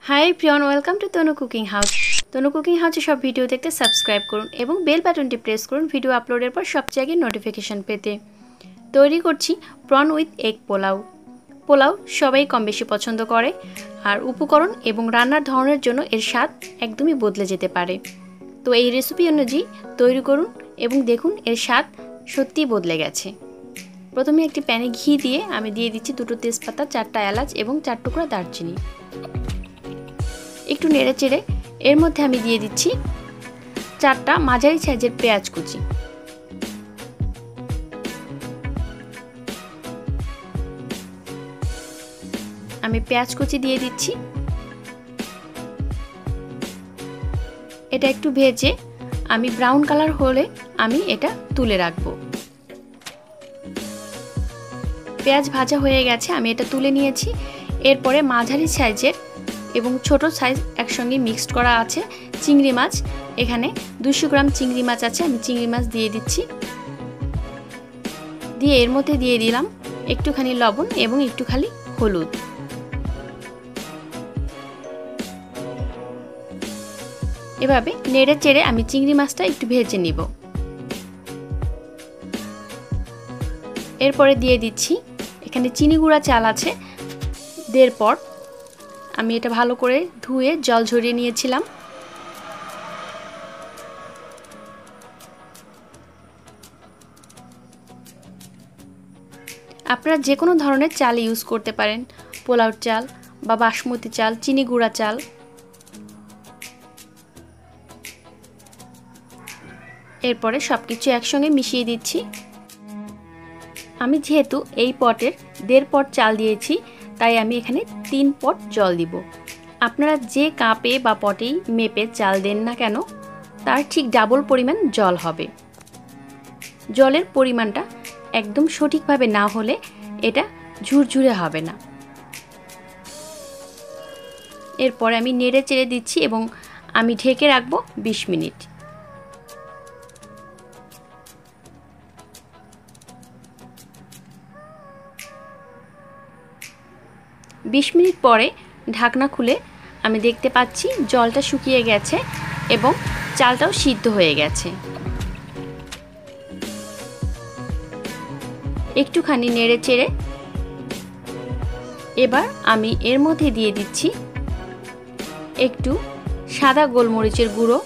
High everyone, welcome to Tanu cooking house. Tanu cooking হাউসে সব video দেখতে সাবস্ক্রাইব করুন এবং বেল বাটনটি প্রেস করুন ভিডিও আপলোডের পর সবচেয়ে আগে নোটিফিকেশন পেতে। তৈরি করছি prawn with egg pulao. Pulao সবাই কম বেশি পছন্দ করে, আর উপকরণ এবং রান্নার ধরনের জন্য এর স্বাদ একদমই বদলে যেতে পারে। তো এই রেসিপি অনুযায়ী তৈরি করুন এবং দেখুন এর স্বাদ সত্যিই বদলে গেছে। প্রথমে একটি প্যানে ঘি দিয়ে আমি দিয়ে দিচ্ছি 2টো তেজপাতা, 4টা এলাচ এবং 4 টুকরা দারচিনি। একটু নেড়ে চেড়ে এর মধ্যে আমি দিয়ে দিচ্ছি 4টা মাঝারি সাইজের পেঁয়াজ কুচি। আমি পেঁয়াজ কুচি দিয়ে দিচ্ছি। এটা একটু ভেজে আমি ব্রাউন কালার হলে আমি এটা তুলে রাখবো। পেঁয়াজ ভাজা হয়ে গেছে, আমি এটা তুলে নিয়েছি। এরপরে মাঝারি সাইজের এবং ছোট সাইজ একসঙ্গে মিক্সড করা আছে চিংড়ি মাছ। এখানে 200 গ্রাম চিংড়ি মাছ আছে, আমি চিংড়ি মাছ দিয়ে দিচ্ছি। দিয়ে এর মধ্যে দিয়ে দিলাম একটুখানি লবণ এবং একটুখানি হলুদ। এভাবে নেড়ে চেড়ে আমি চিংড়ি মাছটা একটু ভেজে নিব। এরপরে দিয়ে দিচ্ছি এখানে চিনি গুঁড়া চাল আছে 1.5 পট। আমি এটা ভালো করে ধুয়ে জল ঝরিয়ে নিয়েছিলাম। আপনারা যে কোনো ধরনের চাল ইউজ করতে পারেন, পোলাও চাল বা বাসমতি চাল, চিনি গুঁড়া চাল। এরপরে সবকিছু একসঙ্গে মিশিয়ে দিচ্ছি। আমি যেহেতু এই পটের 1.5 পট চাল দিয়েছি, তাই আমি এখানে 3 পট জল দিব। আপনারা যে কাপে বা পটেই মেপে চাল দেন না কেন, তার ঠিক ডাবল পরিমাণ জল হবে। জলের পরিমাণটা একদম সঠিকভাবে না হলে এটা ঝুরঝুরে হবে না। এরপরে আমি নেড়ে চেড়ে দিচ্ছি এবং আমি ঢেকে রাখবো 20 মিনিট। পরে ঢাকনা খুলে আমি দেখতে পাচ্ছি জলটা শুকিয়ে গেছে এবং চালটাও সিদ্ধ হয়ে গেছে। একটুখানি নেড়ে চেড়ে এবার আমি এর মধ্যে দিয়ে দিচ্ছি একটু সাদা গোলমরিচের গুঁড়ো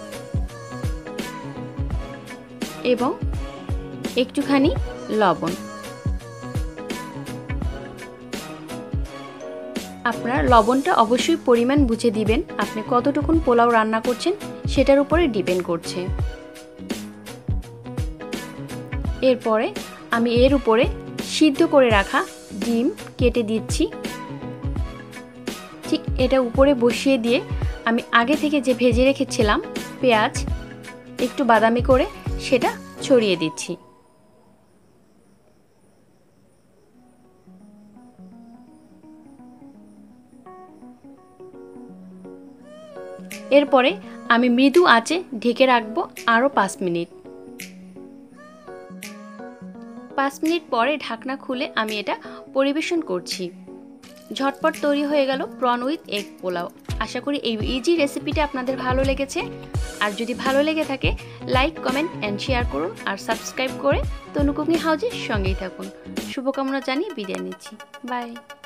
এবং একটুখানি লবণ। আপনারা লবণটা অবশ্যই পরিমাণ বুঝে দিবেন। আপনি কতটুকুন পোলাও রান্না করছেন সেটার উপরে ডিপেন্ড করছে। এরপরে আমি এর উপরে সিদ্ধ করে রাখা ডিম কেটে দিচ্ছি। ঠিক এটা উপরে বসিয়ে দিয়ে আমি আগে থেকে যে ভেজে রেখেছিলাম পেঁয়াজ একটু বাদামি করে সেটা ছড়িয়ে দিচ্ছি। এরপরে আমি মৃদু আঁচে ঢেকে রাখবো আরও 5 মিনিট। 5 মিনিট পরে ঢাকনা খুলে আমি এটা পরিবেশন করছি। ঝটপট তৈরি হয়ে গেল প্রন উইথ এগ পোলাও। আশা করি এই ইজি রেসিপিটা আপনাদের ভালো লেগেছে। আর যদি ভালো লেগে থাকে লাইক, কমেন্ট অ্যান্ড শেয়ার করুন আর সাবস্ক্রাইব করে তনু কুকিং হাউসের সঙ্গেই থাকুন। শুভকামনা জানিয়ে বিদায় নিচ্ছি। বাই।